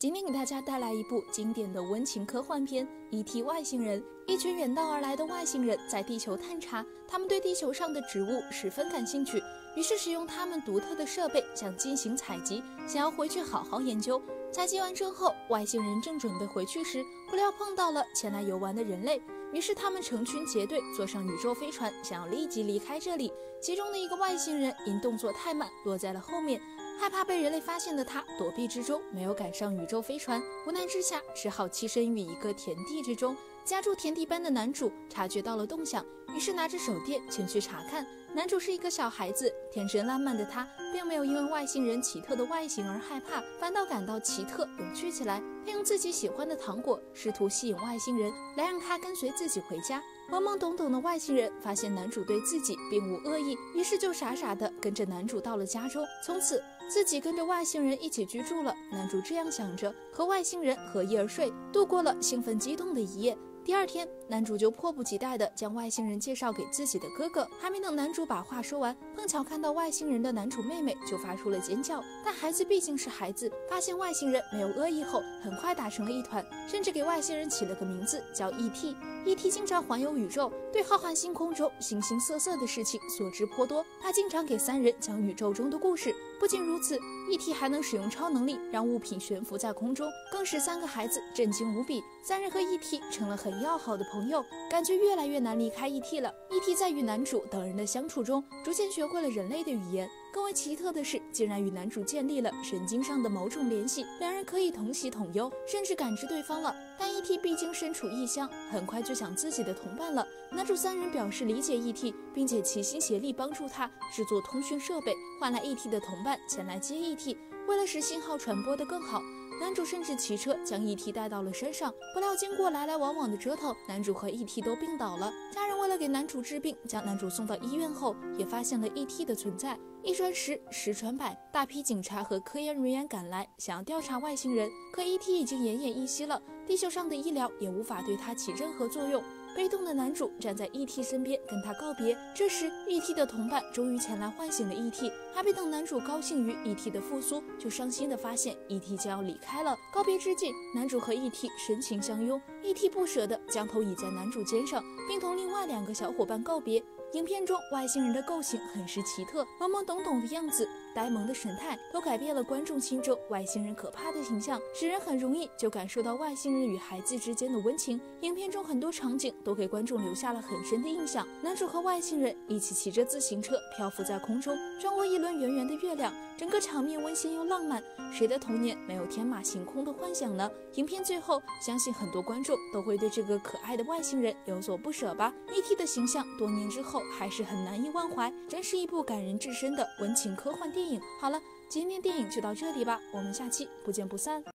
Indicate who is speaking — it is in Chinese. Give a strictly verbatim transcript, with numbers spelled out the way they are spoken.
Speaker 1: 今天给大家带来一部经典的温情科幻片《E T 外星人》。一群远道而来的外星人在地球探查，他们对地球上的植物十分感兴趣，于是使用他们独特的设备想进行采集，想要回去好好研究。采集完之后，外星人正准备回去时，不料碰到了前来游玩的人类，于是他们成群结队坐上宇宙飞船，想要立即离开这里。其中的一个外星人因动作太慢，落在了后面。害怕被人类发现的他躲避之中，没有赶上宇宙飞船，无奈之下只好栖身于一个田地之中。家住田地般的男主察觉到了动向，于是拿着手电前去查看。男主是一个小孩子，天生烂漫的他并没有因为外星人奇特的外形而害怕，反倒感到奇特有趣起来。他用自己喜欢的糖果试图吸引外星人来让他跟随自己回家。懵懵懂懂的外星人发现男主对自己并无恶意，于是就傻傻的跟着男主到了家中，从此自己跟着外星人一起居住了。男主这样想着，和外星人合衣而睡，度过了兴奋激动的一夜。第二天，男主就迫不及待地将外星人介绍给自己的哥哥。还没等男主把话说完，碰巧看到外星人的男主妹妹就发出了尖叫。但孩子毕竟是孩子，发现外星人没有恶意后，很快打成了一团，甚至给外星人起了个名字叫 E T。E T 经常环游宇宙，对浩瀚星空中形形色色的事情所知颇多。他经常给三人讲宇宙中的故事。不仅如此， E T 还能使用超能力让物品悬浮在空中，更使三个孩子震惊无比。三人和 E T 成了很要好的朋友，感觉越来越难离开 E T 了。E T 在与男主等人的相处中，逐渐学会了人类的语言。更为奇特的是，竟然与男主建立了神经上的某种联系，两人可以同喜同忧，甚至感知对方了。但 E T 毕竟身处异乡，很快就想自己的同伴了。男主三人表示理解 E T， 并且齐心协力帮助他制作通讯设备，换来 E T 的同伴前来接 E T。为了使信号传播得更好，男主甚至骑车将 E T 带到了山上。不料经过来来往往的折腾，男主和 E T 都病倒了。家人为了给男主治病，将男主送到医院后，也发现了 E T 的存在。一传十，十传百，大批警察和科研人员赶来，想要调查外星人。可 E T 已经奄奄一息了，地球上的医疗也无法对他起任何作用。悲痛的男主站在 E T 身边跟他告别。这时 E T 的同伴终于前来唤醒了 E T， 还没等男主高兴于 E T 的复苏，就伤心的发现 E T 将要离开了。告别之际，男主和 E T 深情相拥， E T 不舍得将头倚在男主肩上，并同另外两个小伙伴告别。影片中外星人的构型很是奇特，懵懵懂懂的样子，呆萌的神态，都改变了观众心中外星人可怕的形象，使人很容易就感受到外星人与孩子之间的温情。影片中很多场景都给观众留下了很深的印象。男主和外星人一起骑着自行车漂浮在空中，穿过一轮圆圆的月亮，整个场面温馨又浪漫。谁的童年没有天马行空的幻想呢？影片最后，相信很多观众都会对这个可爱的外星人有所不舍吧。E T 的形象多年之后还是很难以忘怀，真是一部感人至深的温情科幻电影。好了，今天电影就到这里吧，我们下期不见不散。